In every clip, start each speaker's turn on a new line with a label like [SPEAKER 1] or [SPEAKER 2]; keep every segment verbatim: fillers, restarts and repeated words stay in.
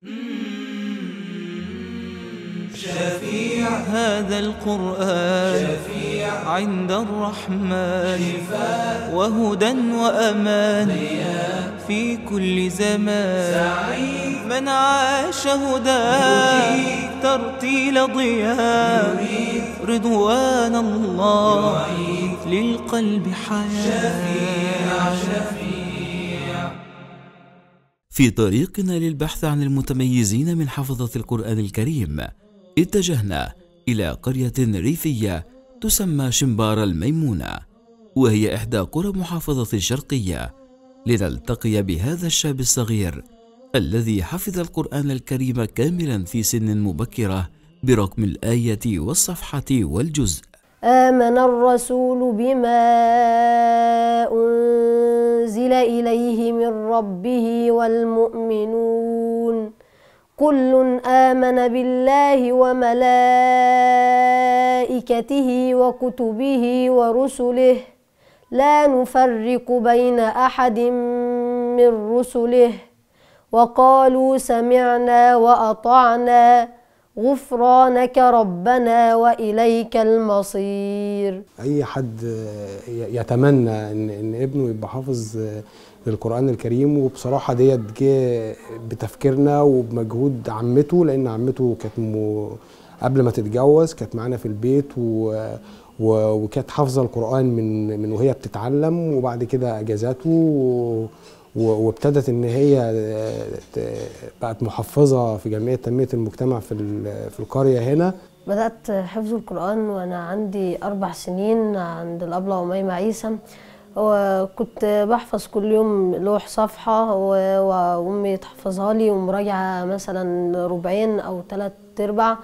[SPEAKER 1] شفيع هذا القرآن شفيع عند الرحمن شفاء وهدى وأمان في كل زمان سعيد من عاش هداه ترتيل ضياء رضوان الله للقلب حياة شفيع شفيع.
[SPEAKER 2] في طريقنا للبحث عن المتميزين من حفظة القرآن الكريم اتجهنا إلى قرية ريفية تسمى شمبار الميمونة، وهي إحدى قرى محافظة الشرقية، لنلتقي بهذا الشاب الصغير الذي حفظ القرآن الكريم كاملا في سن مبكرة برقم الآية والصفحة والجزء.
[SPEAKER 3] آمن الرسول بما أنزل إليه من ربه والمؤمنون كل آمن بالله وملائكته وكتبه ورسله لا نفرق بين أحد من رسله وقالوا سمعنا وأطعنا غفرانك ربنا وإليك المصير.
[SPEAKER 4] أي حد يتمنى إن, إن ابنه يبقى حافظ للقرآن الكريم، وبصراحة ديت جه بتفكيرنا وبمجهود عمته، لأن عمته كانت م... قبل ما تتجوز كانت معانا في البيت و... و... وكانت حافظة القرآن من من وهي بتتعلم، وبعد كده أجازاته و... وابتدت ان هي بقت محفظه في جمعيه تنميه المجتمع في في القريه هنا.
[SPEAKER 3] بدات حفظ القران وانا عندي اربع سنين عند الابله أميمة عيسى، وكنت بحفظ كل يوم لوح صفحه وامي تحفظها لي، ومراجعه مثلا ربعين او ثلاث ارباع،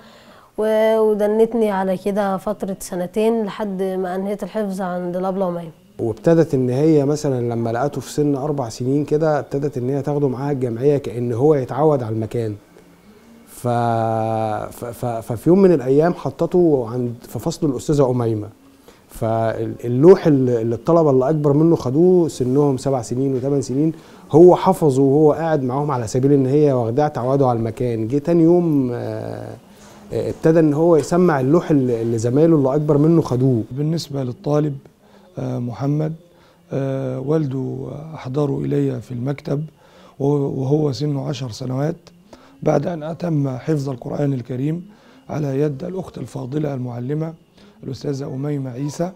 [SPEAKER 3] ودنتني على كده فتره سنتين لحد ما انهيت الحفظ عند الابله أميمة.
[SPEAKER 4] وابتدت ان هي مثلا لما لقته في سن اربع سنين كده ابتدت ان هي تاخده معاها الجمعيه كأن هو يتعود على المكان. ف... ف... ف... ففي يوم من الايام حطته عند في فصل الاستاذه أميمة، فاللوح اللي الطلبه اللي اكبر منه خدوه سنهم سبع سنين وثمان سنين هو حفظه وهو قاعد معاهم على سبيل ان هي واخداه تعوده على المكان. جه تاني يوم ابتدى ان هو يسمع اللوح اللي زمايله اللي اكبر منه خدوه.
[SPEAKER 5] بالنسبه للطالب محمد، والده أحضره إلي في المكتب وهو سنه عشر سنوات بعد أن أتم حفظ القرآن الكريم على يد الأخت الفاضلة المعلمة الأستاذة أميمة عيسى،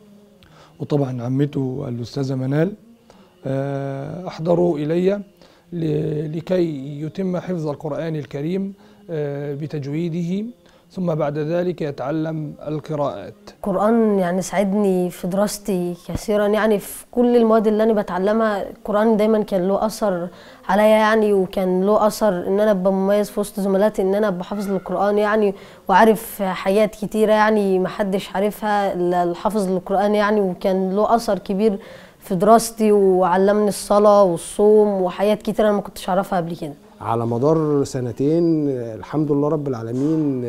[SPEAKER 5] وطبعا عمته الأستاذة منال. أحضروا إلي لكي يتم حفظ القرآن الكريم بتجويده، ثم بعد ذلك يتعلم القراءات.
[SPEAKER 3] القرآن يعني ساعدني في دراستي كثيرا، يعني في كل المواد اللي أنا بتعلمها القرآن دايما كان له أثر عليا يعني، وكان له أثر إن أنا أبقى مميز في وسط زملاتي، إن أنا أبقى حافظ للقرآن يعني، وعارف حاجات كتيرة يعني محدش عارفها إلا الحافظ للقرآن يعني، وكان له أثر كبير في دراستي، وعلمني الصلاة والصوم وحاجات كتيرة أنا ما كنتش أعرفها قبل كده.
[SPEAKER 4] على مدار سنتين الحمد لله رب العالمين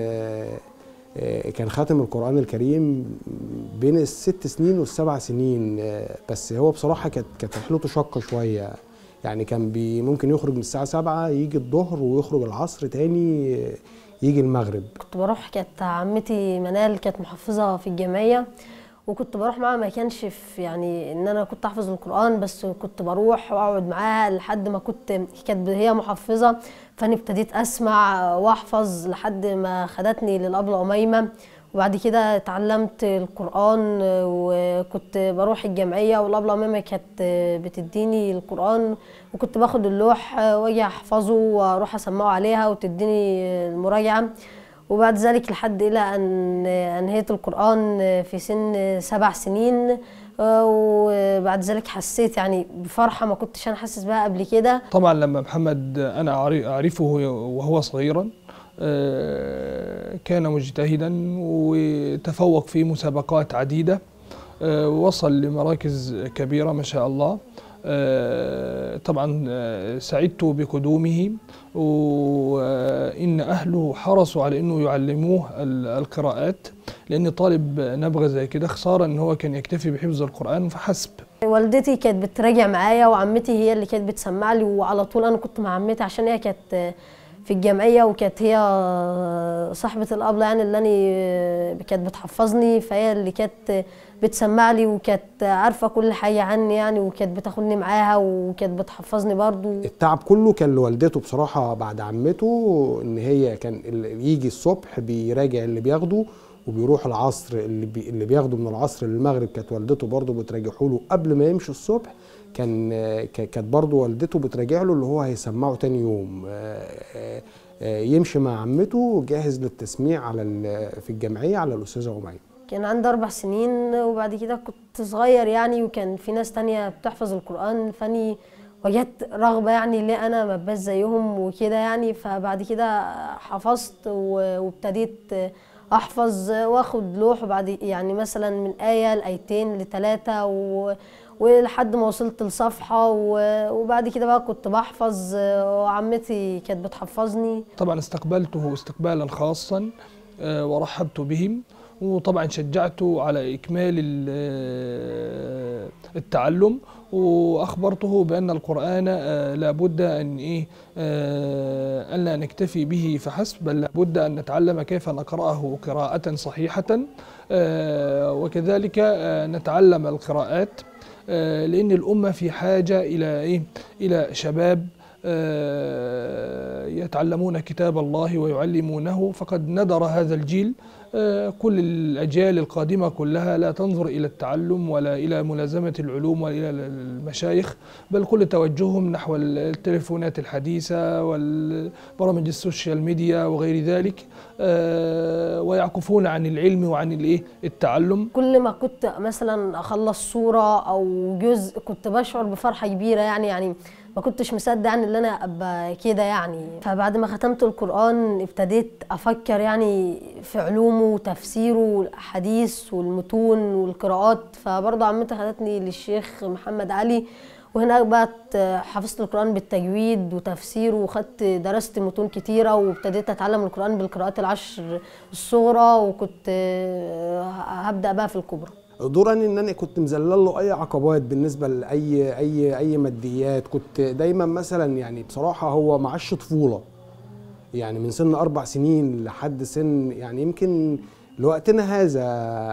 [SPEAKER 4] كان خاتم القرآن الكريم بين الست سنين والسبع سنين، بس هو بصراحة كانت كانت رحلته شاقة شوية يعني. كان بي ممكن يخرج من الساعة سبعة يجي الظهر ويخرج العصر تاني يجي المغرب.
[SPEAKER 3] كنت بروح، كانت عمتي منال كانت محفظة في الجمعية، وكنت بروح معاها، ما كانش في يعني ان انا كنت احفظ القرآن بس، كنت بروح واقعد معاها لحد ما كنت كانت هي محفظة، فانا ابتديت اسمع واحفظ لحد ما خدتني للأبلة أميمة، وبعد كده اتعلمت القرآن وكنت بروح الجمعية، والأبلة أميمة كانت بتديني القرآن، وكنت باخد اللوح واجي احفظه واروح اسمعه عليها وتديني المراجعة. وبعد ذلك لحد إلى أن أنهيت القرآن في سن سبع سنين، وبعد ذلك حسيت يعني بفرحة ما كنتش أنا حاسس بها قبل كده.
[SPEAKER 5] طبعا لما محمد أنا أعرفه وهو صغيرا كان مجتهدا وتفوق في مسابقات عديدة، وصل لمراكز كبيرة ما شاء الله. طبعا سعدت بقدومه، وإن أهله حرصوا على أنه يعلموه القراءات، لأن طالب نبغى زي كده خسارة أن هو كان يكتفي بحفظ القرآن فحسب.
[SPEAKER 3] والدتي كانت بتراجع معايا، وعمتي هي اللي كانت بتسمع لي، وعلى طول أنا كنت مع عمتي عشان هي كانت في الجمعيه، وكانت هي صاحبه الابله يعني اللي انا كانت بتحفظني، فهي اللي كانت بتسمع لي وكانت عارفه كل حاجه عني يعني، وكانت بتاخدني معاها وكانت بتحفظني برضو.
[SPEAKER 4] التعب كله كان لوالدته بصراحه بعد عمته، ان هي كان يجي الصبح بيراجع اللي بياخده وبيروح العصر اللي بي اللي بياخده من العصر للمغرب، كانت والدته برضو بتراجعه له قبل ما يمشي الصبح. كان كانت برضو والدته بتراجع له اللي هو هيسمعه تاني يوم، يمشي مع عمته جاهز للتسميع على في الجمعيه على الاستاذه أمية.
[SPEAKER 3] كان عندي أربع سنين، وبعد كده كنت صغير يعني، وكان في ناس تانية بتحفظ القرآن، فاني وجدت رغبة يعني ليه أنا ما بقاش زيهم وكده يعني. فبعد كده حفظت وابتديت أحفظ وآخد لوح، وبعد يعني مثلا من آية لآيتين لثلاثة و... ولحد ما وصلت لصفحة، وبعد كده بقى كنت بحفظ وعمتي كانت بتحفظني.
[SPEAKER 5] طبعا استقبلته استقبالا خاصا ورحبت بهم، وطبعا شجعته على إكمال التعلم، وأخبرته بأن القرآن لابد أن إيه أن لا نكتفي به فحسب، بل لابد أن نتعلم كيف نقرأه قراءة صحيحة، وكذلك نتعلم القراءات، لأن الأمة في حاجة إلى إيه إلى شباب يتعلمون كتاب الله ويعلمونه، فقد ندر هذا الجيل. كل الأجيال القادمة كلها لا تنظر إلى التعلم ولا إلى ملازمة العلوم ولا إلى المشايخ، بل كل توجههم نحو التليفونات الحديثة والبرامج السوشيال ميديا وغير ذلك، ويعكفون عن العلم وعن التعلم.
[SPEAKER 3] كل ما كنت مثلا أخلص سورة أو جزء كنت بشعر بفرحة كبيرة يعني يعني ما كنتش مصدق يعني ان انا ابقى كده يعني. فبعد ما ختمت القرآن ابتديت افكر يعني في علومه وتفسيره والاحاديث والمتون والقراءات. فبرضه عمتي خدتني للشيخ محمد علي، وهناك بقى حفظت القرآن بالتجويد وتفسيره، وخدت درست متون كتيرة، وابتديت اتعلم القرآن بالقراءات العشر الصغرى، وكنت هبدأ بقى في الكبرى.
[SPEAKER 4] دورا ان انا كنت مذلل له اي عقبات بالنسبه لاي اي اي ماديات. كنت دايما مثلا يعني بصراحه هو معاش طفوله، يعني من سن اربع سنين لحد سن يعني يمكن لوقتنا هذا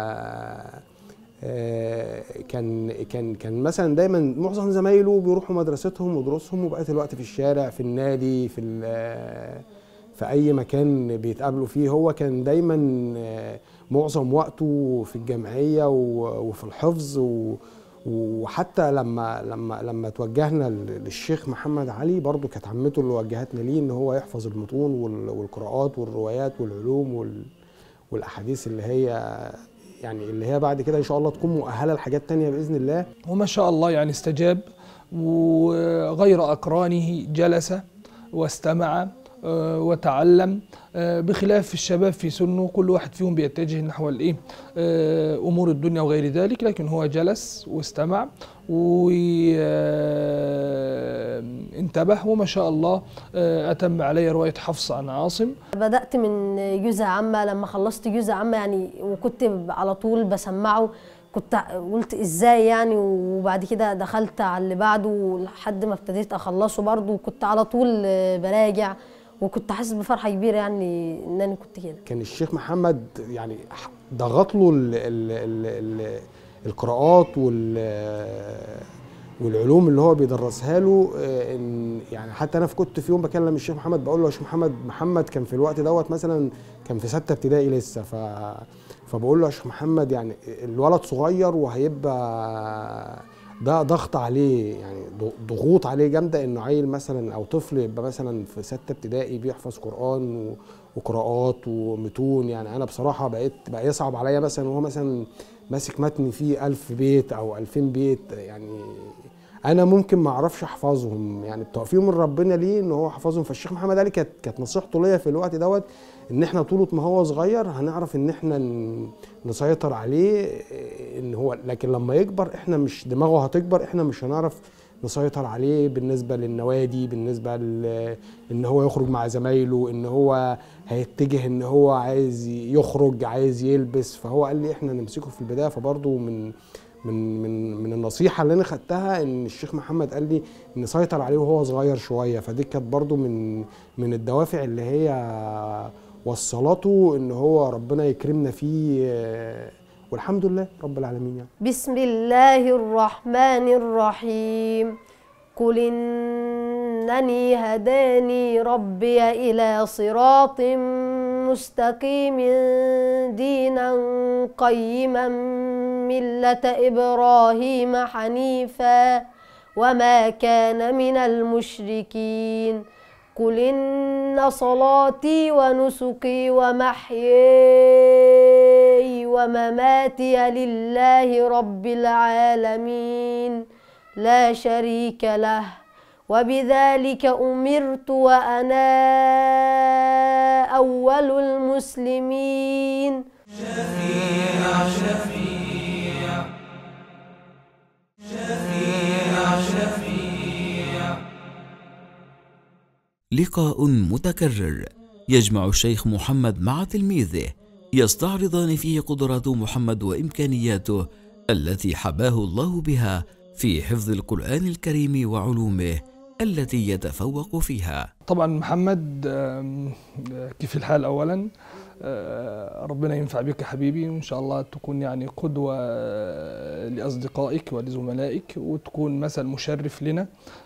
[SPEAKER 4] كان كان كان مثلا دايما معظم زمايله بيروحوا مدرستهم ودروسهم، وبقيت الوقت في الشارع، في النادي، في في اي مكان بيتقابلوا فيه. هو كان دايما معظم وقته في الجمعيه وفي الحفظ، وحتى لما لما لما توجهنا للشيخ محمد علي برضو كانت عمته اللي وجهتنا ليه ان هو يحفظ المتون والقراءات والروايات والعلوم والاحاديث اللي هي يعني اللي هي بعد كده ان شاء الله تكون مؤهله لحاجات تانية باذن الله.
[SPEAKER 5] وما شاء الله يعني استجاب، وغير اقرانه جلس واستمع وتعلم، بخلاف الشباب في سنه كل واحد فيهم بيتجه نحو الايه امور الدنيا وغير ذلك، لكن هو جلس واستمع وانتبه، وما شاء الله اتم علي روايه حفص عن عاصم.
[SPEAKER 3] بدات من جزء عامه، لما خلصت جزء عامه يعني وكنت على طول بسمعه، كنت قلت ازاي يعني، وبعد كده دخلت على اللي بعده لحد ما ابتديت اخلصه برضه، وكنت على طول براجع، وكنت حاسس بفرحه كبيره يعني ان انا كنت كده.
[SPEAKER 4] كان الشيخ محمد يعني ضغط له ال ال ال ال القراءات والعلوم اللي هو بيدرسها له، ان يعني حتى انا كنت في يوم بكلم الشيخ محمد بقول له يا شيخ محمد، محمد كان في الوقت دوت مثلا كان في سته ابتدائي لسه، ف فبقول له يا شيخ محمد يعني الولد صغير وهيبقى ده ضغط عليه، يعني ضغوط عليه جامده انه عيل مثلا او طفل يبقى مثلا في سته ابتدائي بيحفظ قران وقراءات ومتون. يعني انا بصراحه بقيت بقى يصعب عليا مثلا وهو مثلا ماسك متن فيه ألف بيت او ألفين بيت، يعني انا ممكن ما اعرفش احفظهم، يعني بتوفيق من ربنا ليه ان هو حفظهم. فالشيخ محمد علي كانت كانت نصيحته ليا في الوقت دوت ان احنا طول ما هو صغير هنعرف ان احنا نسيطر عليه، ان هو لكن لما يكبر احنا مش دماغه هتكبر، احنا مش هنعرف نسيطر عليه بالنسبه للنوادي، بالنسبه ان هو يخرج مع زمايله، ان هو هيتجه ان هو عايز يخرج عايز يلبس. فهو قال لي احنا نمسكه في البدايه. فبرضه من من من من النصيحه اللي انا خدتها ان الشيخ محمد قال لي ان سيطر عليه وهو صغير شويه، فدي كانت برضو من من الدوافع اللي هي وصلته ان هو ربنا يكرمنا فيه، والحمد لله رب العالمين يعني.
[SPEAKER 3] بسم الله الرحمن الرحيم. قل إنني هداني ربي إلى صراط مستقيم دينا قيما ملة إبراهيم حنيفا وما كان من المشركين. قل إن صلاتي ونسكي ومحياي ومماتي لله رب العالمين لا شريك له وبذلك أمرت وأنا أول المسلمين.
[SPEAKER 1] شفيع شفيع شفيع شفيع.
[SPEAKER 2] لقاء متكرر يجمع الشيخ محمد مع تلميذه، يستعرضان فيه قدرات محمد وإمكانياته التي حباه الله بها في حفظ القرآن الكريم وعلومه التي يتفوق فيها.
[SPEAKER 5] طبعا محمد كيف الحال أولا؟ ربنا ينفع بك حبيبي، وإن شاء الله تكون يعني قدوة لأصدقائك ولزملائك، وتكون مثل مشرف لنا.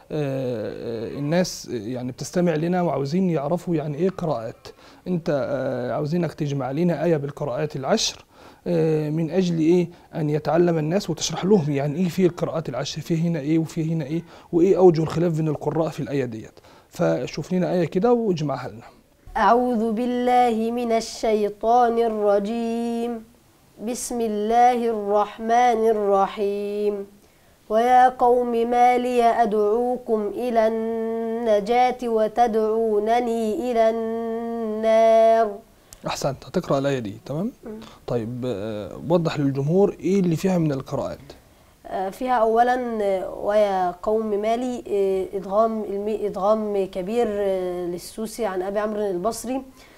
[SPEAKER 5] الناس يعني بتستمع لنا وعاوزين يعرفوا يعني إيه قراءات. أنت عاوزينك تجمع لنا آية بالقراءات العشر من أجل إيه؟ أن يتعلم الناس وتشرح لهم يعني إيه في القراءات العشر، في هنا إيه وفي هنا إيه، وإيه أوجه الخلاف بين القراء في الآية ديت. فشوف لنا آية كده واجمعها لنا.
[SPEAKER 3] أعوذ بالله من الشيطان الرجيم. بسم الله الرحمن الرحيم. ويا قوم ما لي أدعوكم إلى النجاة وتدعونني إلى النار.
[SPEAKER 5] أحسنت، هتقرأ الآية دي تمام؟ طيب وضح للجمهور إيه اللي فيها من القراءات.
[SPEAKER 3] فيها أولا ويا قوم مالي إدغام إدغام كبير للسوسي عن أبي عمرو البصري،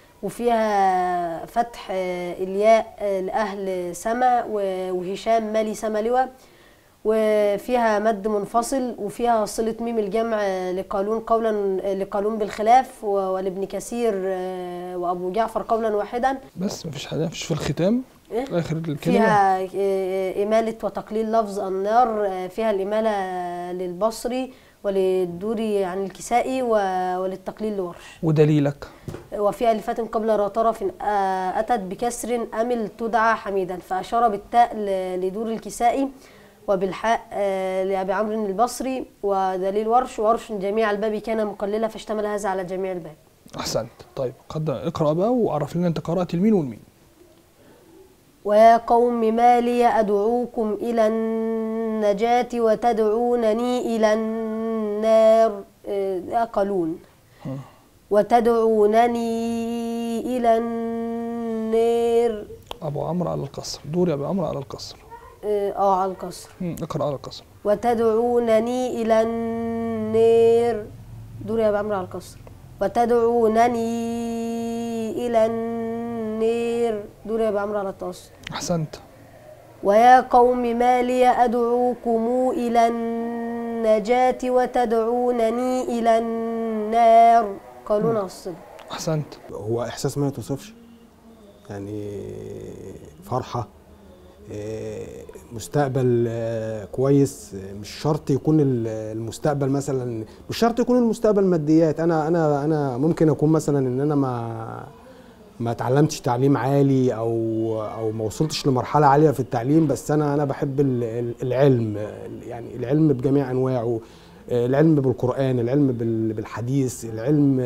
[SPEAKER 3] وفيها فتح الياء لأهل سما وهشام مالي سما لواء، وفيها مد منفصل، وفيها صلة ميم الجمع لقالون قولا لقالون بالخلاف ولابن كثير وأبو جعفر قولا واحدا.
[SPEAKER 5] بس مفيش حاجة، مفيش في الختام
[SPEAKER 3] إيه؟
[SPEAKER 5] آخر الكلمة
[SPEAKER 3] فيها إمالة وتقليل لفظ النار، فيها الإمالة للبصري وللدوري عن الكسائي وللتقليل لورش.
[SPEAKER 5] ودليلك؟ وفي
[SPEAKER 3] ألفات قبل را طرف أتت بكسر أمل تدعى حميدا، فأشار بالتاء لدور الكسائي وبالحاء لأبي عمرو البصري، ودليل ورش. ورش جميع الباب كان مقللة فاشتمل هذا على جميع الباب.
[SPEAKER 5] أحسنت. طيب قد اقرأ بقى وعرف لنا أنت قرأت المين والمين.
[SPEAKER 3] ويا قوم ما لي أدعوكم إلى النجاة وتدعونني إلى النار. قالون. وتدعونني إلى النار.
[SPEAKER 5] أبو عمرو على القصر. دور يا أبو عمرو على القصر.
[SPEAKER 3] اه على القصر.
[SPEAKER 5] اقرأ على القصر.
[SPEAKER 3] وتدعونني إلى النار. دور يا أبو عمرو على القصر. وتدعونني إلى النار. دور يا أبو عمرو على التوسط.
[SPEAKER 5] أحسنت.
[SPEAKER 3] ويا قوم ما لي أدعوكم إلى النجاة وتدعونني إلى النار. قالون الصدق.
[SPEAKER 5] أحسنت.
[SPEAKER 4] هو إحساس ما يتوصفش، يعني فرحة، مستقبل كويس. مش شرط يكون المستقبل مثلا، مش شرط يكون المستقبل ماديات. انا انا انا ممكن اكون مثلا ان انا ما ما اتعلمتش تعليم عالي او او ما وصلتش لمرحله عاليه في التعليم، بس انا انا بحب العلم، يعني العلم بجميع انواعه، العلم بالقرآن، العلم بالحديث، العلم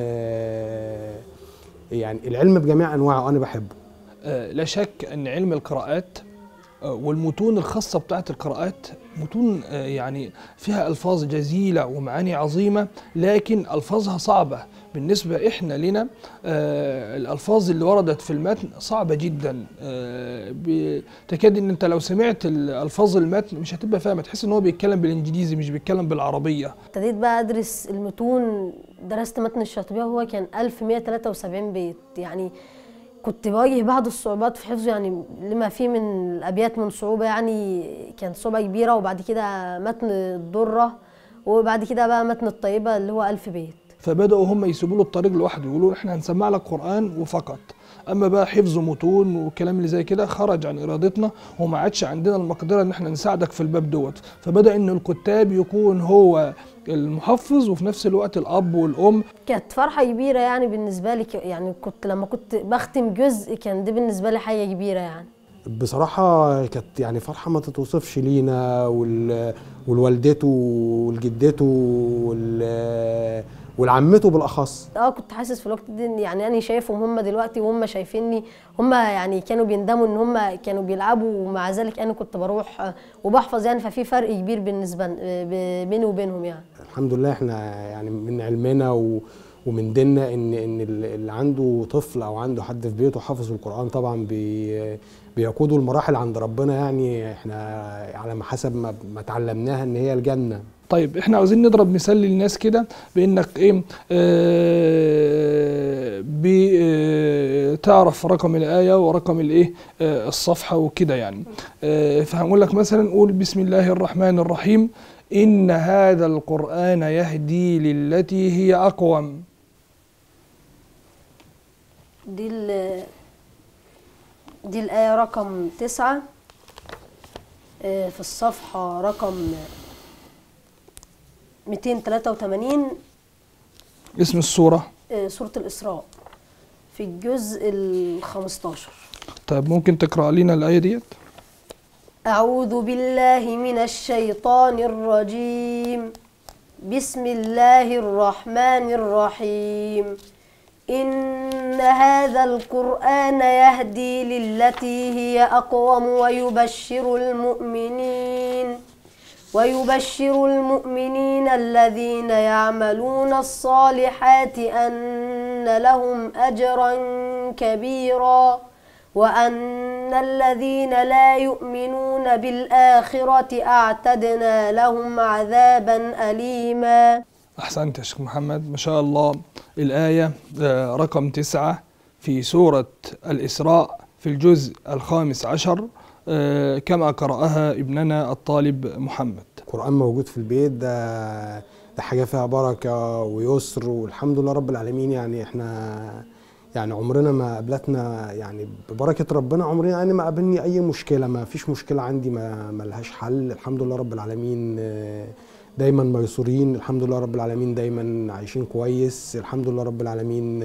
[SPEAKER 4] يعني العلم بجميع انواعه انا بحبه.
[SPEAKER 5] لا شك ان علم القراءات والمتون الخاصة بتاعت القراءات متون يعني فيها ألفاظ جزيلة ومعاني عظيمة، لكن ألفاظها صعبة بالنسبة إحنا لنا. الألفاظ اللي وردت في المتن صعبة جدا، تكاد إن أنت لو سمعت الألفاظ المتن مش هتبقى فاهمة، تحس إن هو بيتكلم بالإنجليزي مش بيتكلم بالعربية.
[SPEAKER 3] ابتديت بقى أدرس المتون، درست متن الشاطبية وهو كان ألف ومئة وثلاثة وسبعين بيت، يعني كنت بواجه بعض الصعوبات في حفظه، يعني لما فيه من الابيات من صعوبه، يعني كانت صعوبه كبيره. وبعد كده متن الدره، وبعد كده بقى متن الطيبه اللي هو ألف بيت.
[SPEAKER 5] فبداوا هم يسيبوا له الطريق لوحده، يقولوا احنا هنسمع لك قران وفقط، اما بقى حفظ متون والكلام اللي زي كده خرج عن ارادتنا، وما عادش عندنا المقدره ان احنا نساعدك في الباب دوت. فبدا ان الكتاب يكون هو المحفظ وفي نفس الوقت الاب والام.
[SPEAKER 3] كانت فرحه كبيره يعني بالنسبه لي، يعني كنت لما كنت بختم جزء كان دي بالنسبه لي حاجه كبيره يعني.
[SPEAKER 4] بصراحة كانت يعني فرحة ما تتوصفش لينا والوالدته والجدته والعمته بالاخص.
[SPEAKER 3] اه كنت حاسس في الوقت ده يعني انا شايفهم هم دلوقتي وهم شايفيني، هم يعني كانوا بيندموا ان هم كانوا بيلعبوا، ومع ذلك انا كنت بروح وبحفظ يعني، ففي فرق كبير بالنسبه بيني وبينهم يعني.
[SPEAKER 4] الحمد لله احنا يعني من علمنا و ومن ديننا ان ان اللي عنده طفل او عنده حد في بيته حافظ القرآن طبعا بي بيقودوا المراحل عند ربنا، يعني احنا على ما حسب ما, ما اتعلمناها ان هي الجنة.
[SPEAKER 5] طيب احنا عاوزين نضرب مثال للناس كده بانك ايه اه بتعرف رقم الايه ورقم الايه اه الصفحه وكده يعني. اه فهنقول لك مثلا قول بسم الله الرحمن الرحيم ان هذا القرآن يهدي للتي هي اقوم.
[SPEAKER 3] دي دي الآية رقم تسعة في الصفحة رقم مئتين وثلاثة وثمانين.
[SPEAKER 5] اسم السورة
[SPEAKER 3] سورة الإسراء في الجزء الخمستاشر.
[SPEAKER 5] طيب ممكن تقرأ لنا الآية ديت؟
[SPEAKER 3] أعوذ بالله من الشيطان الرجيم. بسم الله الرحمن الرحيم. إن هذا القرآن يهدي للتي هي أقوم ويبشر المؤمنين ويبشر المؤمنين الذين يعملون الصالحات أن لهم أجرا كبيرا وأن الذين لا يؤمنون بالآخرة أعتدنا لهم عذابا أليما.
[SPEAKER 5] أحسنت يا شيخ محمد، ما شاء الله. الآية رقم تسعة في سورة الإسراء في الجزء الخامس عشر كما قرأها ابننا الطالب محمد.
[SPEAKER 4] القرآن موجود في البيت، ده ده حاجة فيها بركة ويسر والحمد لله رب العالمين. يعني احنا يعني عمرنا ما قابلتنا يعني ببركة ربنا، عمرنا يعني ما قابلني أي مشكلة، ما فيش مشكلة عندي ما ملهاش حل. الحمد لله رب العالمين دايما ميسورين، الحمد لله رب العالمين دايما عايشين كويس، الحمد لله رب العالمين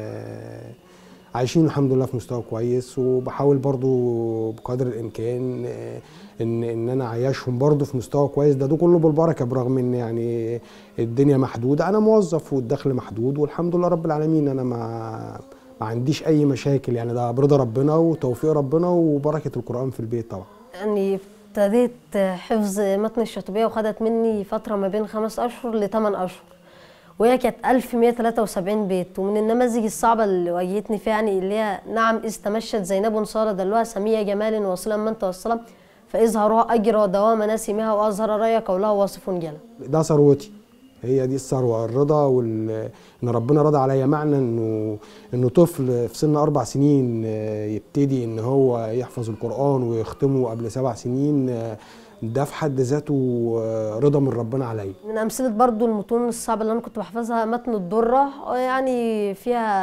[SPEAKER 4] عايشين الحمد لله في مستوى كويس. وبحاول برضو بقدر الامكان ان ان انا اعيشهم برضو في مستوى كويس. ده ده كله بالبركه، برغم ان يعني الدنيا محدوده، انا موظف والدخل محدود والحمد لله رب العالمين انا ما ما عنديش اي مشاكل، يعني ده برضا ربنا وتوفيق ربنا وبركه القرآن في البيت طبعا.
[SPEAKER 3] يعني ابتديت حفظ متن الشاطبية وخدت مني فترة ما بين خمس أشهر لثمان أشهر، وهي كانت ألف ومئة وثلاثة وسبعين بيت. ومن النماذج الصعبة اللي واجهتني فيها يعني اللي هي نعم إذ تمشت زينب صار دلوها سمية جمال واصلا من توصلا فإظهارها أجرى دوام نسمها وأظهر راية قولها واصف جلا.
[SPEAKER 4] ده ثروتي، هي دي الثروة، الرضا وال ان ربنا رضى عليا. معنى انه انه طفل في سن اربع سنين يبتدي ان هو يحفظ القرآن ويختمه قبل سبع سنين، ده في حد ذاته رضا من ربنا عليا.
[SPEAKER 3] من امثله برضو المتون الصعبه اللي انا كنت بحفظها متن الدره، يعني فيها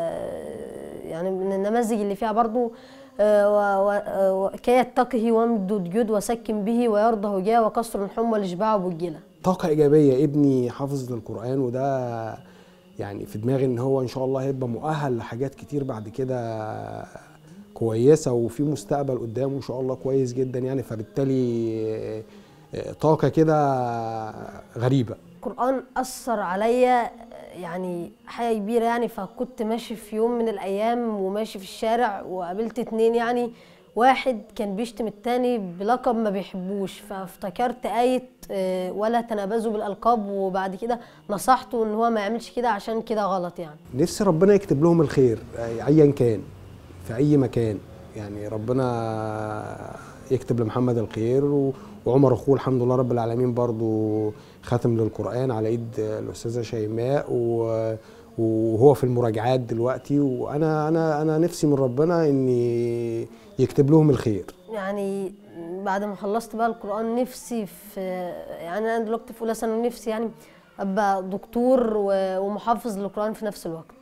[SPEAKER 3] يعني من النماذج اللي فيها برضو كي يتقه وامدد جد وسكن به ويرضه جاه وكسر الحمى والاشباع وبالجله.
[SPEAKER 4] طاقه ايجابيه، ابني حافظ للقرآن وده يعني في دماغي ان هو ان شاء الله هيبقى مؤهل لحاجات كتير بعد كده كويسه وفي مستقبل قدامه ان شاء الله كويس جدا يعني. فبالتالي طاقه كده غريبه.
[SPEAKER 3] القرآن اثر عليا يعني حاجه كبيره يعني. فكنت ماشي في يوم من الايام وماشي في الشارع وقابلت اتنين، يعني واحد كان بيشتم التاني بلقب ما بيحبوش، فافتكرت آية ولا تنابزوا بالألقاب، وبعد كده نصحته ان هو ما يعملش كده عشان كده غلط يعني.
[SPEAKER 4] نفسي ربنا يكتب لهم الخير ايا كان في اي مكان، يعني ربنا يكتب لمحمد الخير وعمر اخوه الحمد لله رب العالمين برضو ختم للقرآن على ايد الاستاذه شيماء، وهو في المراجعات دلوقتي، وانا انا انا نفسي من ربنا ان يكتب لهم الخير.
[SPEAKER 3] يعني بعد ما خلصت بقى القرآن نفسي في، يعني انا دلوقتي في اولى ثانوي، نفسي يعني ابقى دكتور ومحافظ للقرآن في نفس الوقت،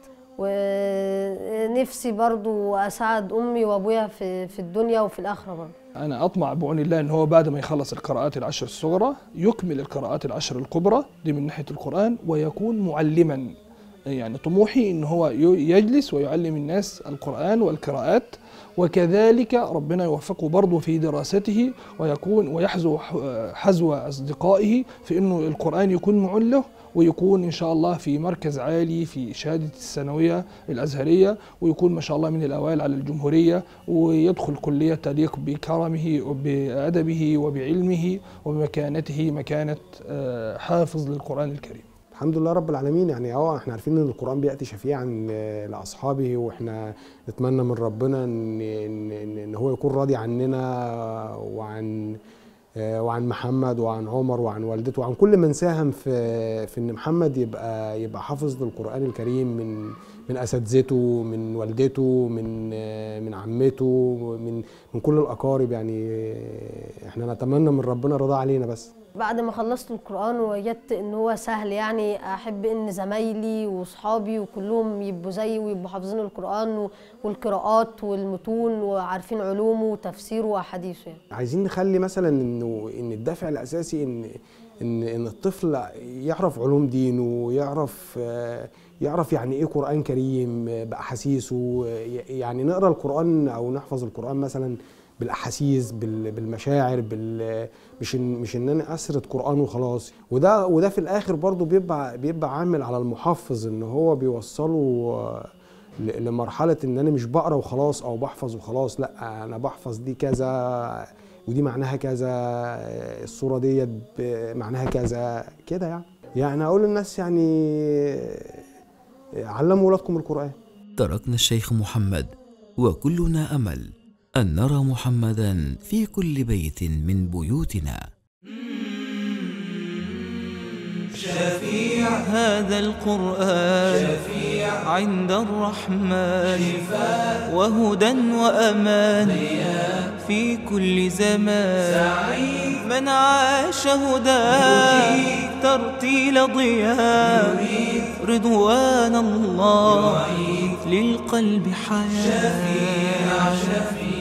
[SPEAKER 3] ونفسي برضو اساعد امي وابويا في في الدنيا وفي الاخره برضو.
[SPEAKER 5] أنا أطمع بعون الله إن هو بعد ما يخلص القراءات العشر الصغرى يكمل القراءات العشر الكبرى دي من ناحية القرآن ويكون معلما. يعني طموحي إن هو يجلس ويعلم الناس القرآن والقراءات، وكذلك ربنا يوفقه برضه في دراسته ويكون ويحذو حذو أصدقائه في إنه القرآن يكون معن له، ويكون إن شاء الله في مركز عالي في شهادة الثانوية الأزهرية، ويكون ما شاء الله من الأوائل على الجمهورية، ويدخل كلية تليق بكرمه وبأدبه وبعلمه وبمكانته مكانة حافظ للقرآن الكريم.
[SPEAKER 4] الحمد لله رب العالمين. يعني اه احنا عارفين ان القرآن بيأتي شفيعا لاصحابه، واحنا نتمنى من ربنا ان ان, إن هو يكون راضي عننا وعن وعن محمد وعن عمر وعن والدته وعن كل من ساهم في في ان محمد يبقى يبقى حافظ للقرآن الكريم، من من اساتذته، من والدته، من من عمته، من من كل الاقارب. يعني احنا نتمنى من ربنا رضا علينا. بس
[SPEAKER 3] بعد ما خلصت القرآن ووجدت ان هو سهل، يعني احب ان زمايلي واصحابي وكلهم يبقوا زيي ويبقوا حافظين القرآن والقراءات والمتون وعارفين علومه وتفسيره واحاديثه. يعني
[SPEAKER 4] عايزين نخلي مثلا انه ان الدافع الاساسي ان ان ان الطفل يعرف علوم دينه، ويعرف يعرف يعني ايه قرآن كريم باحاسيسه. يعني نقرا القرآن او نحفظ القرآن مثلا بالاحاسيس، بالمشاعر، بال مش إن مش ان انا اسرد قرآن وخلاص. وده وده في الاخر برضو بيبقى بيبقى عامل على المحفظ ان هو بيوصله لمرحله ان انا مش بقرا وخلاص او بحفظ وخلاص، لا انا بحفظ دي كذا ودي معناها كذا، الصوره ديت معناها كذا كده. يعني يعني اقول للناس يعني علموا اولادكم القرآن.
[SPEAKER 2] تركنا الشيخ محمد وكلنا امل أن نرى محمدًا في كل بيت من بيوتنا.
[SPEAKER 1] شفيع
[SPEAKER 6] هذا القرآن
[SPEAKER 1] شفيع
[SPEAKER 6] عند الرحمن
[SPEAKER 1] شفاء
[SPEAKER 6] وهدى وأمان
[SPEAKER 1] ضياء
[SPEAKER 6] في كل زمان.
[SPEAKER 1] سعيد
[SPEAKER 6] من عاش هداه ترتيل ضياء
[SPEAKER 1] يريد
[SPEAKER 6] رضوان الله
[SPEAKER 1] يعيد
[SPEAKER 6] للقلب حياة.
[SPEAKER 1] شفيع شفيع